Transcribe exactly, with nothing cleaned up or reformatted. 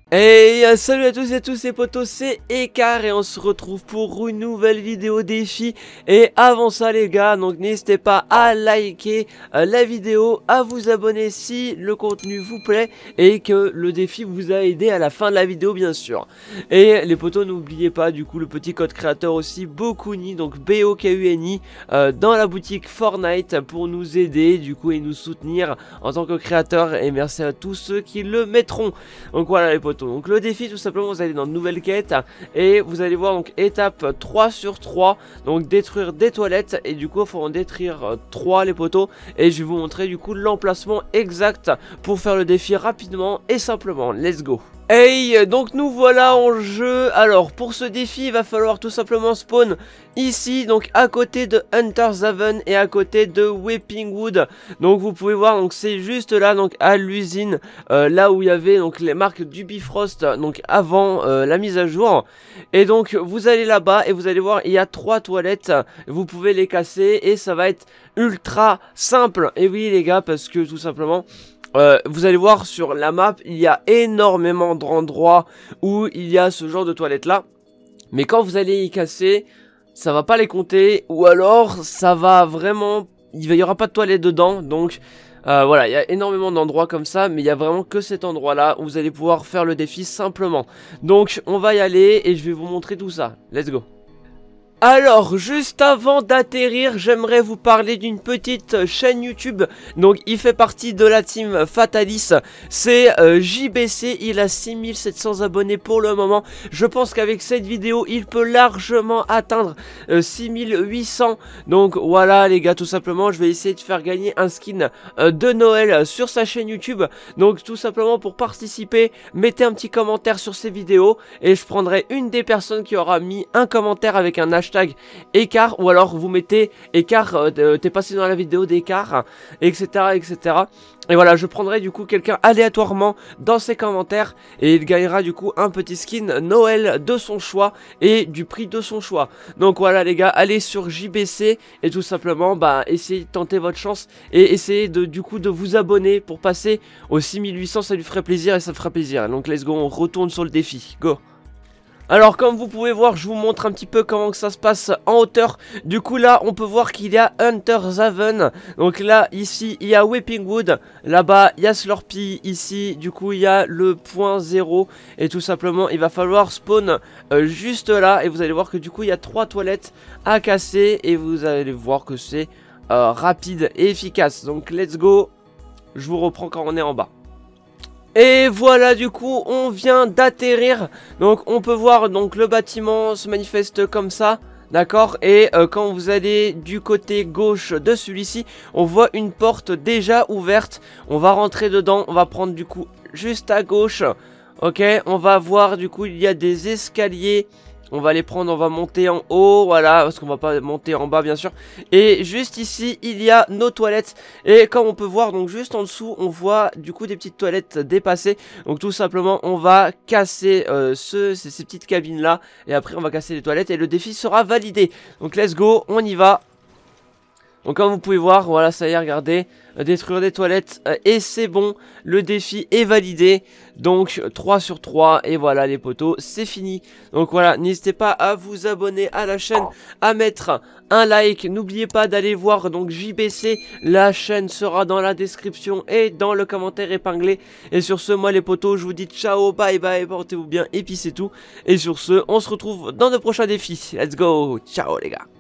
Hey, euh, salut à tous et à tous les potos, c'est Ekar et on se retrouve pour une nouvelle vidéo défi. Et avant ça les gars, donc n'hésitez pas à liker euh, la vidéo, à vous abonner si le contenu vous plaît et que le défi vous a aidé à la fin de la vidéo bien sûr. Et les potos, n'oubliez pas du coup le petit code créateur aussi, Bokuni, donc B O K U N I, euh, dans la boutique Fortnite pour nous aider du coup et nous soutenir en tant que créateur. Et merci à tous ceux qui le mettront. Donc voilà les potos. Donc le défi, tout simplement, vous allez dans une nouvelle quête et vous allez voir donc étape trois sur trois, donc détruire des toilettes, et du coup il faut en détruire trois les potos, et je vais vous montrer du coup l'emplacement exact pour faire le défi rapidement et simplement. Let's go. Hey, donc nous voilà en jeu. Alors pour ce défi il va falloir tout simplement spawn ici, donc à côté de Hunter's Haven et à côté de Weeping Wood. Donc vous pouvez voir, donc c'est juste là, donc à l'usine, euh, là où il y avait donc les marques du Bifrost, donc avant euh, la mise à jour. Et donc vous allez là-bas et vous allez voir, il y a trois toilettes, vous pouvez les casser et ça va être ultra simple. Et oui les gars, parce que tout simplement Euh, vous allez voir sur la map, il y a énormément d'endroits où il y a ce genre de toilettes là. Mais quand vous allez y casser, ça va pas les compter, ou alors ça va vraiment, il y aura pas de toilettes dedans. Donc euh, voilà, il y a énormément d'endroits comme ça, mais il y a vraiment que cet endroit là où vous allez pouvoir faire le défi simplement. Donc on va y aller et je vais vous montrer tout ça. Let's go. Alors, juste avant d'atterrir, j'aimerais vous parler d'une petite chaîne YouTube. Donc, il fait partie de la team Fatalis. C'est euh, J B C, il a six mille sept cents abonnés pour le moment. Je pense qu'avec cette vidéo, il peut largement atteindre euh, six mille huit cents. Donc, voilà les gars, tout simplement, je vais essayer de faire gagner un skin euh, de Noël sur sa chaîne YouTube. Donc, tout simplement, pour participer, mettez un petit commentaire sur ces vidéos et je prendrai une des personnes qui aura mis un commentaire avec un hashtag Hashtag Ekar, ou alors vous mettez Ekar, euh, t'es passé dans la vidéo d'Ekar, etc, etc. Et voilà, je prendrai du coup quelqu'un aléatoirement dans ses commentaires et il gagnera du coup un petit skin Noël de son choix et du prix de son choix. Donc voilà les gars, allez sur J B C et tout simplement bah essayez de tenter votre chance et essayez de du coup de vous abonner pour passer aux six mille huit cents, ça lui ferait plaisir et ça me ferait plaisir. Donc let's go, on retourne sur le défi, go. Alors comme vous pouvez voir, je vous montre un petit peu comment que ça se passe en hauteur. Du coup là on peut voir qu'il y a Hunter's Haven. Donc là ici il y a Weeping Wood. Là-bas il y a Slurpee. Ici du coup il y a le point zéro. Et tout simplement il va falloir spawn euh, juste là. Et vous allez voir que du coup il y a trois toilettes à casser. Et vous allez voir que c'est euh, rapide et efficace. Donc let's go. Je vous reprends quand on est en bas. Et voilà, du coup on vient d'atterrir. Donc on peut voir donc le bâtiment se manifeste comme ça, d'accord. Et euh, quand vous allez du côté gauche de celui-ci, on voit une porte déjà ouverte. On va rentrer dedans, on va prendre du coup juste à gauche. Ok, on va voir du coup il y a des escaliers. On va les prendre, on va monter en haut, voilà, parce qu'on va pas monter en bas bien sûr. Et juste ici, il y a nos toilettes. Et comme on peut voir, donc juste en dessous, on voit du coup des petites toilettes dépassées. Donc tout simplement, on va casser euh, ce, ces, ces petites cabines là. Et après, on va casser les toilettes et le défi sera validé. Donc let's go, on y va. Donc comme vous pouvez voir, voilà, ça y est, regardez, euh, détruire des toilettes, euh, et c'est bon, le défi est validé. Donc trois sur trois, et voilà les potos, c'est fini. Donc voilà, n'hésitez pas à vous abonner à la chaîne, à mettre un like. N'oubliez pas d'aller voir donc J B C, la chaîne sera dans la description et dans le commentaire épinglé. Et sur ce, moi les potos, je vous dis ciao, bye bye, portez-vous bien, et puis c'est tout. Et sur ce, on se retrouve dans de prochains défis. Let's go, ciao les gars.